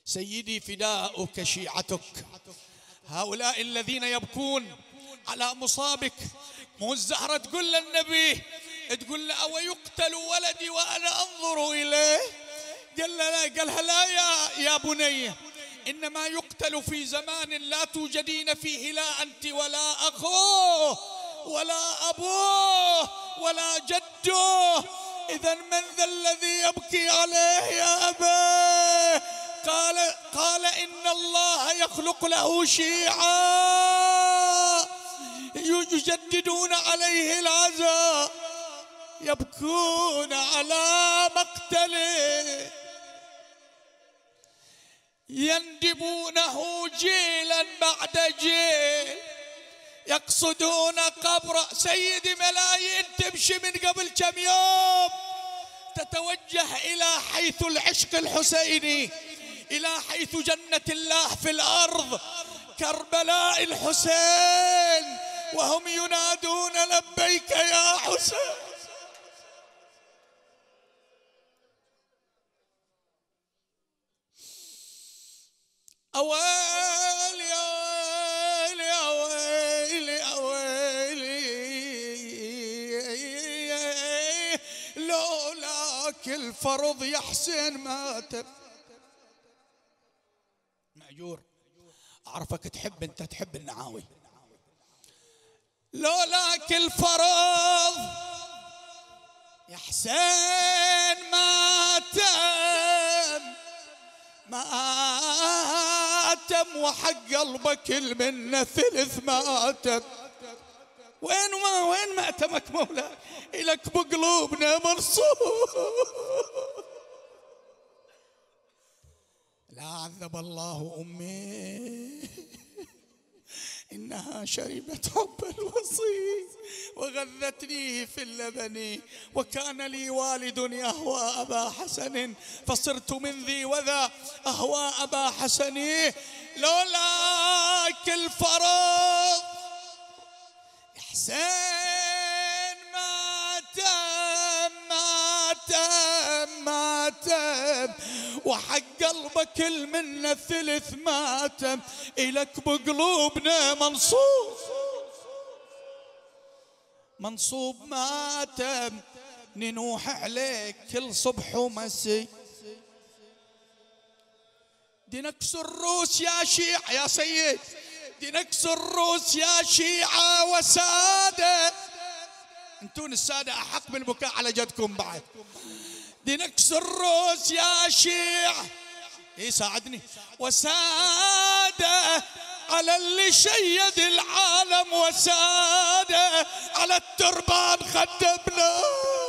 سيدي فداؤك شيعتك، هؤلاء الذين يبكون على مصابك. مو الزهرة تقول للنبي، تقول له أو يقتل ولدي وأنا أنظر إليه؟ قال لا، قالها لا يا بني، إنما يقتل في زمان لا توجدين فيه لا أنت ولا أخوه ولا أبوه ولا جده، إذا من ذا الذي يبكي عليه يا أبا؟ قال إن الله يخلق له شيعا يجددون عليه العزاء، يبكون على مقتله، يندبونه جيلا بعد جيل، يقصدون قبر سيدي. ملايين تمشي من قبل كم يوم تتوجه إلى حيث العشق الحسيني، إلى حيث جنة الله في الأرض، كربلاء الحسين، وهم ينادون لبيك يا حسين. أويلي أويلي أويلي أويلي، لولاك الفرض يا حسين ما تب. مأجور أعرفك تحب، أنت تحب النعاوي. لولاك الفرض يا حسين ما تم، ما تم، وحق قلبك المنة ثلث ما تم. وين مأتمك مولاي؟ إلك بقلوبنا مرصوص. لا عذب الله أمي، إنها شربت حب الوصي وغذتنيه في اللبن، وكان لي والد يهوى أبا حسن، فصرت من ذي وذا أهوى أبا حسن. لولاك الفرض يا حسين ما تم، ما تم، ما تم، وحق قلبك المنة ثلث ما تم، إلك بقلوبنا منصوب ما تم، ننوح عليك كل صبح ومسي، دينكسر الروس يا شيعة يا سيد، دينكسر الروس يا شيعة وسادة، انتون السادة أحق بالبكاء على جدكم بعد. دينكسر الروس يا شيعة، ساعدني، وسادة على اللي شيد العالم، وسادة على التربان خدمنا،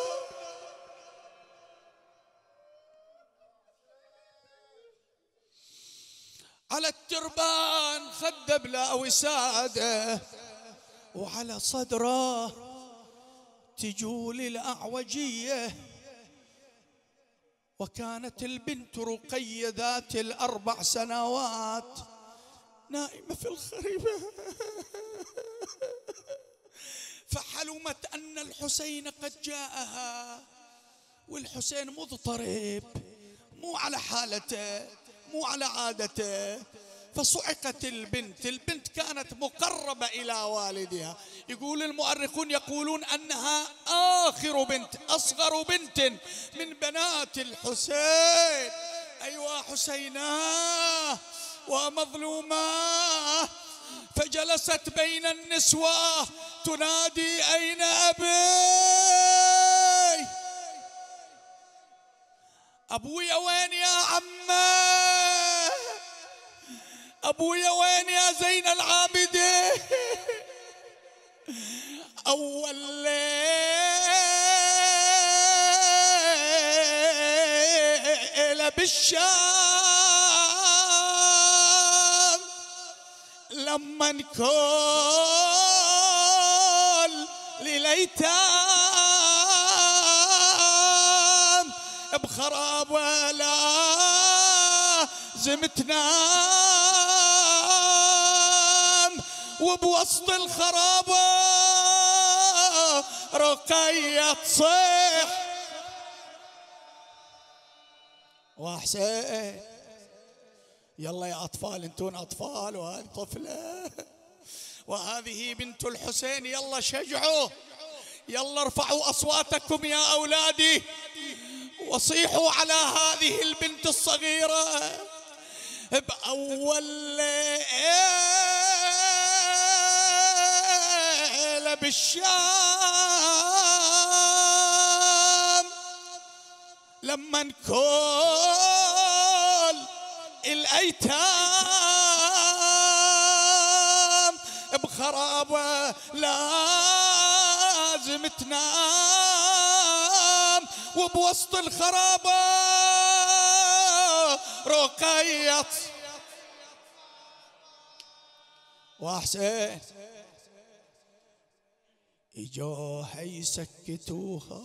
على التربان خدمنا وسادة، وعلى صدره تجول الأعوجية. وكانت البنت رقية ذات ال4 سنوات نائمة في الخريبة، فحلمت أن الحسين قد جاءها، والحسين مضطرب، مو على حالته، مو على عادته، فصعقت البنت كانت مقربة إلى والدها. يقول المؤرخون يقولون أنها آخر بنت، أصغر بنت من بنات الحسين. أيوة حسيناه ومظلوماه، فجلست بين النسوة تنادي أين أبي؟ أبويا وين يا عمه؟ أبويا وين يا زين العابدين؟ أول ليلة بالشام لما نكون لليتام بخراب ولا زمتنا، وبوسط الخرابة رقية تصيح وحسين يلا يا أطفال، أنتون أطفال وهذه طفلة وهذه بنت الحسين، يلا شجعوا، يلا ارفعوا أصواتكم يا أولادي وصيحوا على هذه البنت الصغيرة. بأول ليلة بالشام لما كل الأيتام بخرابة لازم تنام، وبوسط الخرابة رقية وحسين اجوها يسكتوها.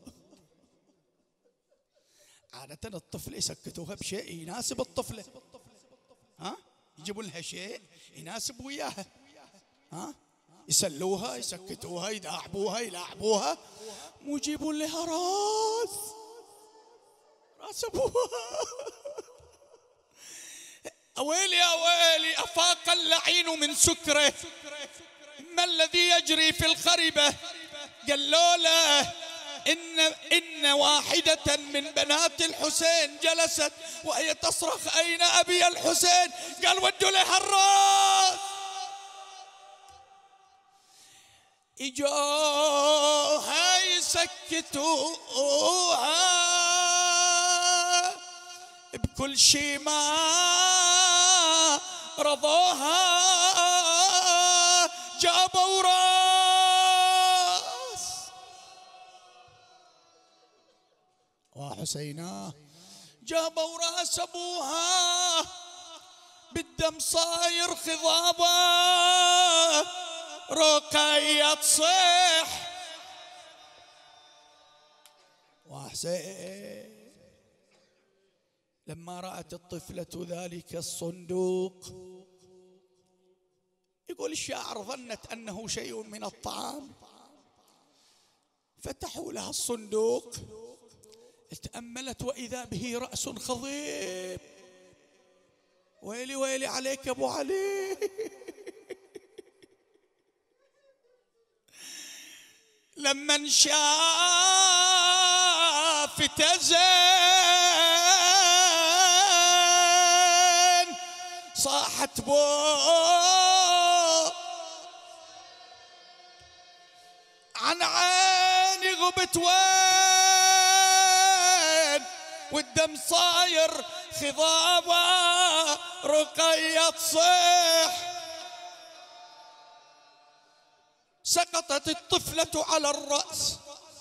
عادة الطفل يسكتوها بشيء يناسب الطفلة، ها؟ يجيبوا لها شيء يناسب وياها، ها؟ يسلوها يسكتوها يداعبوها يلاعبوها، مو يجيبون لها راس ابوها. اويلي اويلي افاق اللعين من سكره، ما الذي يجري في الخربة؟ قالوا له إن واحدة من بنات الحسين جلست وهي تصرخ أين أبي الحسين؟ قال ودوا لها الراس. إجوها يسكتوها بكل شي ما رضوها، جابوا راس وحسيناه، جابوا راس ابوها بالدم صاير خضابه، رقية تصيح وحسين لما رأت الطفلة ذلك الصندوق، يقول الشاعر ظنت أنه شيء من الطعام، فتحوا لها الصندوق تأملت وإذا به رأس خضيب. ويلي ويلي عليك يا أبو علي. لما انشافت زين صاحت بو عن عيني غبت وين، والدم صاير خضابة رقية تصيح. سقطت الطفلة على الرأس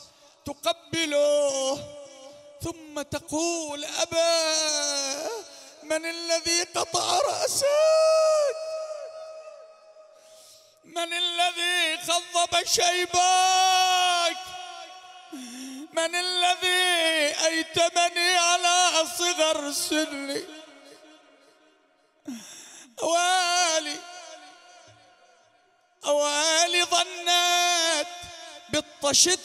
تقبله ثم تقول أبا من الذي قطع رأسك؟ من الذي خضب شيبك؟ من الذي أيتمني على صغر سني؟ أوالي ظنت بالطشت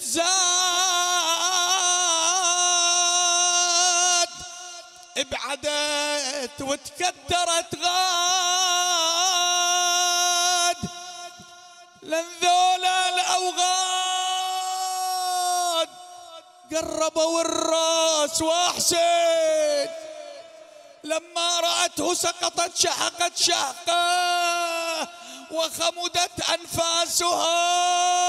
زاد، ابعدت وتكدرت غاد، لن ذولا الأوغاد قربوا الراس وحسين لما رأته سقطت شهقت شهقة وخمدت أنفاسها،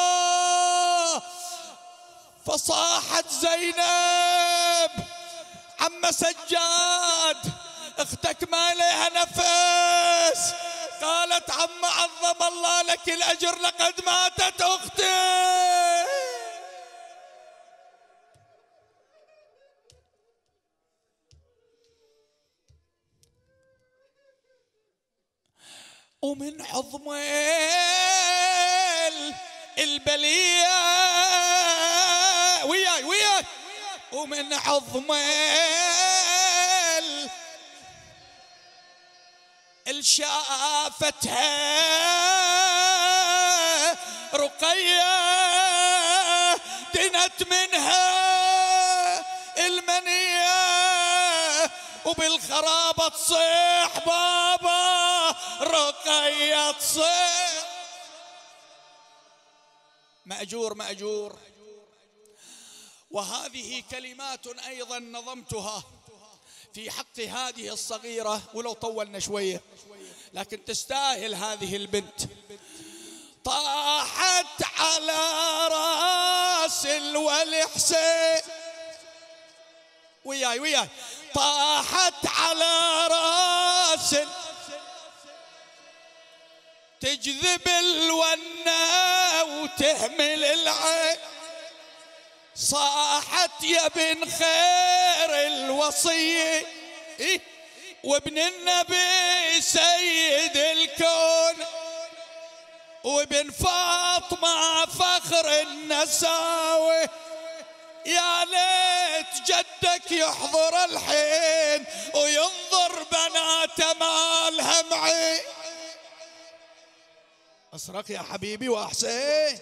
فصاحت زينب عم سجاد اختك ما لها نفس، قالت عم عظم الله لك الأجر لقد ماتت أختي. ومن عظم البلية وياي ومن عظم الشافتها رقية دنت منها المنية وبالخرابة تصيح بابا رقية تصيح. مأجور مأجور. وهذه كلمات أيضا نظمتها في حق هذه الصغيرة، ولو طولنا شوية لكن تستاهل هذه البنت. طاحت على راس الولي حسين، وياي طاحت على راس تجذب الونة وتهمل العين. صاحت يا بن خير الوصية وابن النبي سيد الكون، وابن فاطمة فخر النساوي. يا ليت جدك يحضر الحين وينظر بناته مالها معي. اصرخ يا حبيبي وحسين.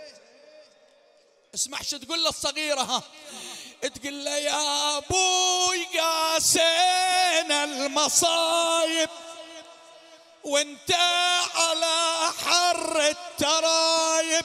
اسمع شو تقول للصغيرة، ها تقول له يا ابوي قاسينا المصايب وانت على حر الترايب،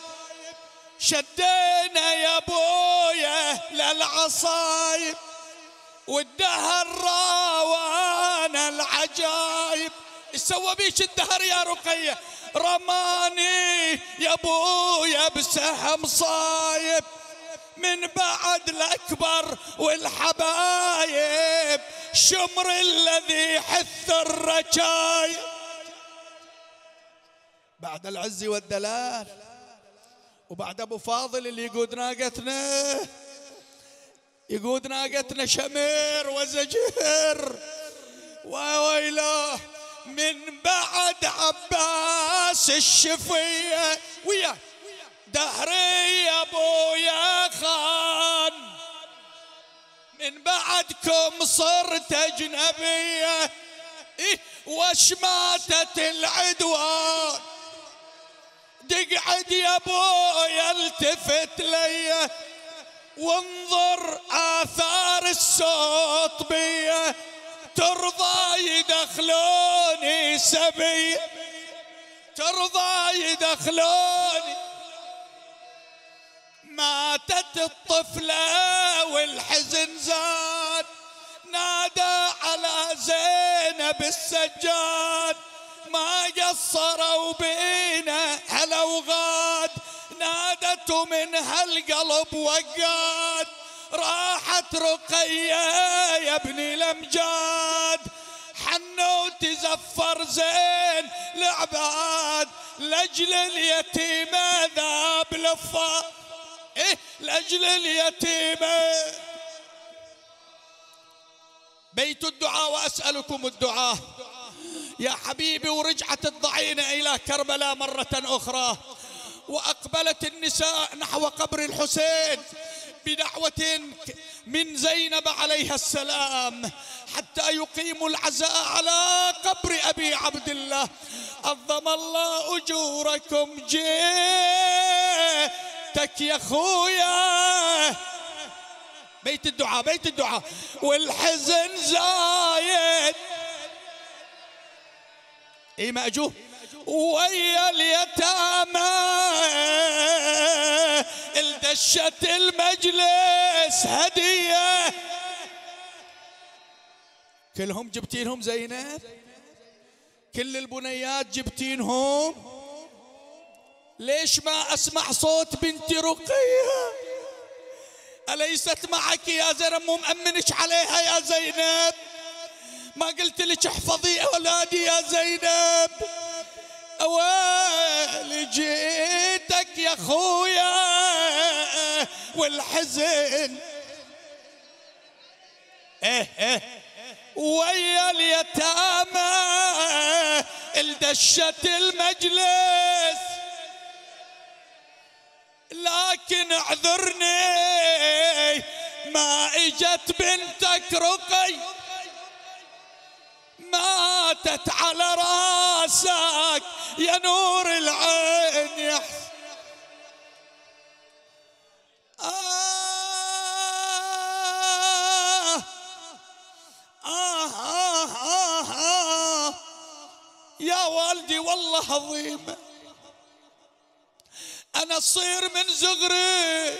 شدينا يا ابويا للعصايب والدهر راوانا العجايب. ايش سوى بيش الدهر يا رقية؟ رماني يا ابويا بسهم صايب من بعد الاكبر والحبايب، شمر الذي حث الرجايب. بعد العز والدلال وبعد ابو فاضل اللي يقود ناقتنا شمير وزجير وويله، من بعد عباس الشفية ويا دهري يا ابويا خان، من بعدكم صرت اجنبيه وشماتت العدوان. تقعد يا ابويا التفت لي وانظر آثار الصوت بيه، ترضى يدخلوني سبي، ترضى يدخلوني. ماتت الطفلة والحزن زاد، نادى على زينب السجاد، ما قصروا بينا هلا وغاد، نادته من هالقلب وقاد. راحت رقية يا ابني الامجاد، حنوا تزفر زين العباد، لاجل اليتيمة ذاب لفا لاجل اليتيمة. بيت الدعاء واسألكم الدعاء يا حبيبي. ورجعت الضعينة الى كربلاء مرة اخرى، واقبلت النساء نحو قبر الحسين بدعوة من زينب عليها السلام حتى يقيموا العزاء على قبر ابي عبد الله. عظم الله اجوركم، جيتك يا خويا. بيت الدعاء بيت الدعاء. والحزن زايد مأجور ويا اليتامى، الدشت المجلس هدية. كلهم جبتينهم زينب؟ كل البنيات جبتينهم؟ ليش ما اسمع صوت بنتي رقية؟ أليست معك يا زينب؟ مو مأمنش عليها يا زينب؟ ما قلت لك احفظي اولادي يا زينب؟ اويلي جيتك يا خويا والحزن ويا اليتامى، الدشت المجلس. لكن اعذرني ما اجت بنتك رقي، ماتت على راسك يا نور العين يا يا والدي والله عظيمة، أنا صير من زغري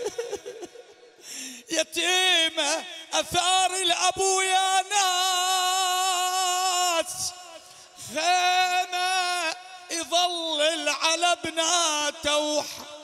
يتيمة أثار الأبو يا ناس، خيمة يظلل على بناته